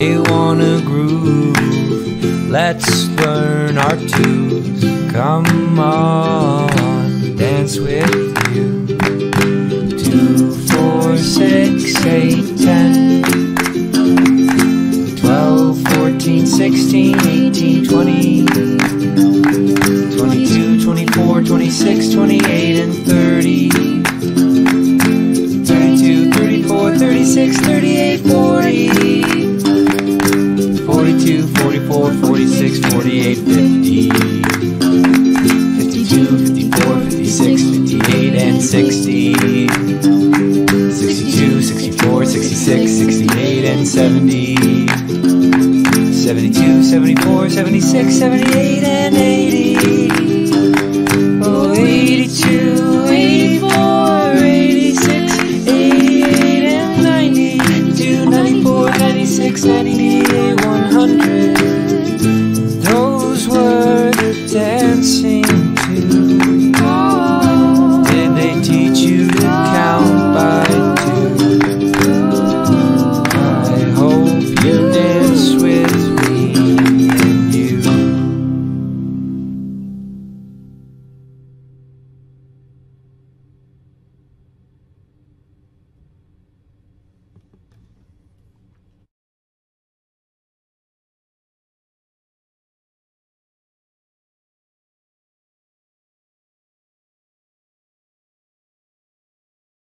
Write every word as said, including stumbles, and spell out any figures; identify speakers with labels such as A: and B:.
A: They wanna groove, let's learn our twos. Come on, dance with you. Two, four, six, eight, ten, twelve, fourteen, sixteen, eighteen, twenty, twenty-two, twenty-four, twenty-six, twenty-eight, and thirty, thirty-two, thirty-four, thirty-six, thirty-eight, forty, forty-two, forty-four, forty-six, forty-eight, fifty, fifty-two, fifty-four, fifty-six, fifty-eight, and sixty, sixty-two, sixty-four, sixty-six, sixty-eight, and seventy, seventy-two, seventy-four, seventy-six, seventy-eight, and eighty, oh, eighty-two, eighty-four, eighty-six, eighty-eight, and ninety, ninety-two, ninety-four, ninety-six, ninety-eight, one hundred.